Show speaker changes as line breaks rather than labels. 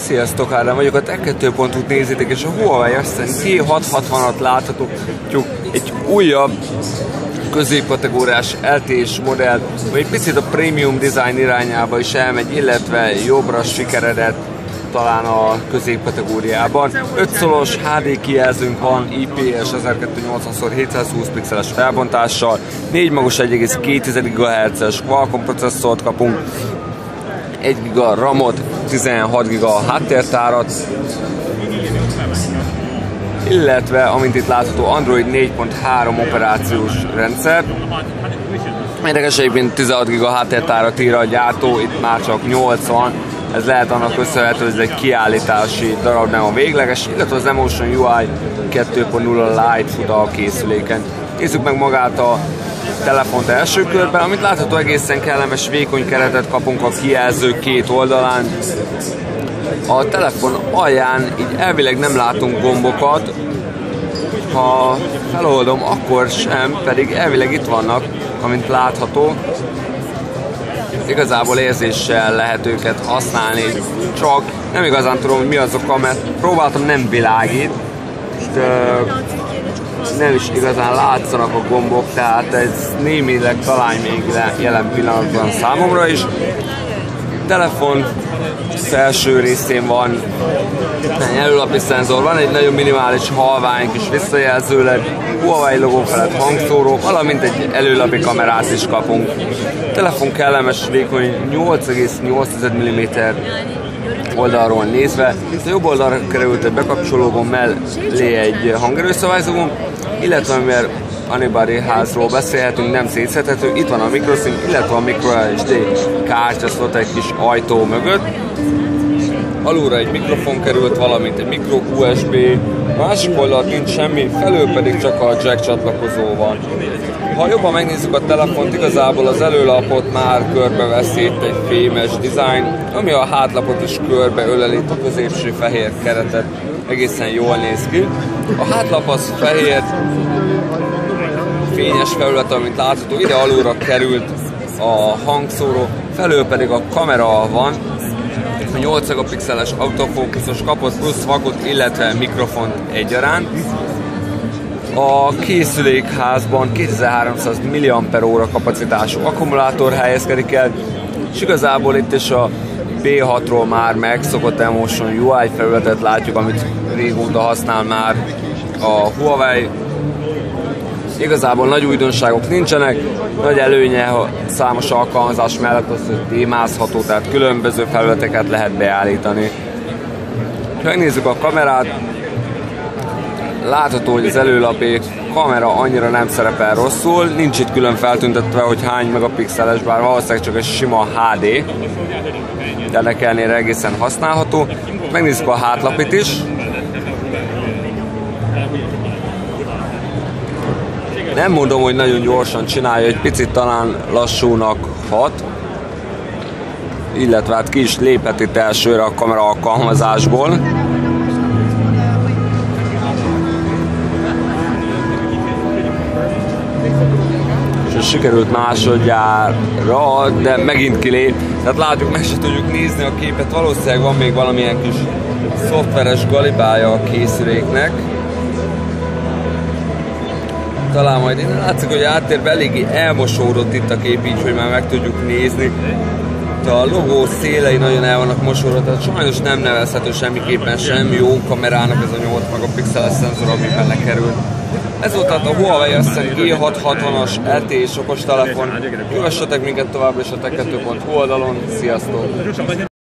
Sziasztok, Ádám vagyok, a Tech2.hu-t nézitek, és a Huawei Ascend G660-at láthatok, egy újabb középkategóriás LTE-s modell, vagy egy picit a prémium design irányába is elmegy, illetve jobbra sikeredett talán a középkategóriában. 5 szolos HD kijelzőnk van, IPS 1280x720 pixeles felbontással, 4 magos 1,2 GHz-es Qualcomm processzort kapunk, 1 GB RAM-ot, 16 GB háttértárat, illetve, amint itt látható, Android 4.3 operációs rendszer. Érdekes, egyébként 16 GB háttértárat ír a gyártó, itt már csak 80, ez lehet annak köszönhető, hogy ez egy kiállítási darab, nem a végleges, illetve az Emotion UI 2.0 Lite fut a készüléken. Nézzük meg magát a telefont első körben, amit látható, egészen kellemes vékony keretet kapunk a kijelző két oldalán. A telefon alján így elvileg nem látunk gombokat, ha feloldom, akkor sem, pedig elvileg itt vannak, amint látható. Igazából érzéssel lehet őket használni, csak nem igazán tudom, hogy mi az oka, mert próbáltam, nem világít, nem is igazán látszanak a gombok, tehát ez némileg talán még jelen pillanatban számomra is. Telefon felső részén van egy előlapi szenzor, van egy nagyon minimális halvány kis visszajelző LED, Huawei logó felett hangszóró, valamint egy előlapi kamerát is kapunk. Telefon kellemes, vékony 8,8 mm oldalról nézve. A jobb oldalra került egy bekapcsológón, mellé egy hangerőszabályzógón, illetve mivel Anibari házról beszélhetünk, nem szétszedhető, itt van a microSIM, illetve a microSD kártyaszlot egy kis ajtó mögött. Alulra egy mikrofon került, valamint egy micro USB, a másik oldalt nincs semmi, felül pedig csak a jack csatlakozó van. Ha jobban megnézzük a telefont, igazából az előlapot már körbeveszi itt egy fémes design, ami a hátlapot is körbe öleli, a középső fehér keretet egészen jól néz ki. A hátlap az fehér, fényes felület, amit látható, ide alulra került a hangszóró, felül pedig a kamera van, a 8 megapixeles autofókuszos kapott plusz vakot, illetve mikrofont egyaránt. A készülékházban 2300 mAh kapacitású akkumulátor helyezkedik el, és igazából itt is a B6-ról már megszokott Emotion UI felületet látjuk, amit régóta használ már a Huawei. Igazából nagy újdonságok nincsenek, nagy előnye a számos alkalmazás mellett az, hogy témázható, tehát különböző felületeket lehet beállítani. Ha megnézzük a kamerát, látható, hogy az előlapi kamera annyira nem szerepel rosszul, nincs itt külön feltüntetve, hogy hány megapixeles, bár valószínűleg csak egy sima HD, de ennek ellenére egészen használható. Megnézzük a hátlapit is. Nem mondom, hogy nagyon gyorsan csinálja, egy picit talán lassúnak hat, illetve hát ki is léphet itt elsőre a kamera alkalmazásból. És sikerült másodjára, de megint kilép, tehát látjuk, meg se tudjuk nézni a képet, valószínűleg van még valamilyen kis szoftveres galibája a készüléknek. Talán majd innen látszik, hogy áttérben eléggé elmosódott itt a kép, így, hogy már meg tudjuk nézni. A logó szélei nagyon el vannak mosódva, tehát sajnos nem nevezhető semmiképpen sem jó kamerának ez a 8 megapixeles szenzor, ami benne kerül. Ez volt tehát a Huawei Ascend G660-as LTE-s okostelefon. Kövessetek minket továbbra is a Tech2.hu oldalon. Sziasztok!